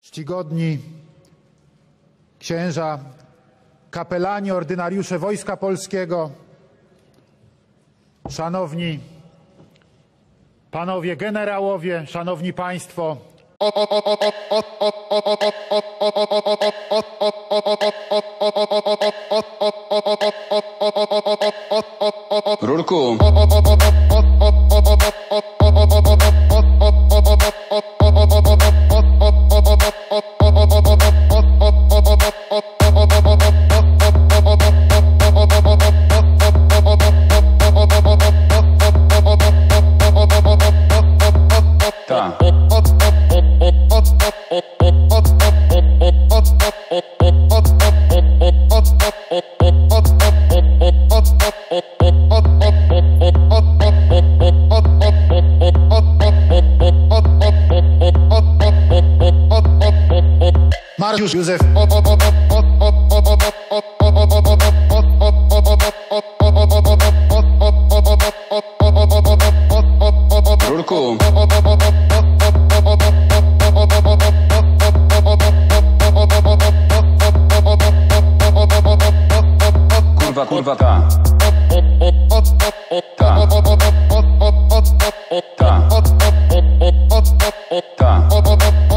czcigodni księża, kapelani, ordynariusze Wojska Polskiego, szanowni panowie generałowie, szanowni państwo. Rurku. Ta. Mariusz Józef. Rurku. Kurwa, ta. Ta. Ta. Ta.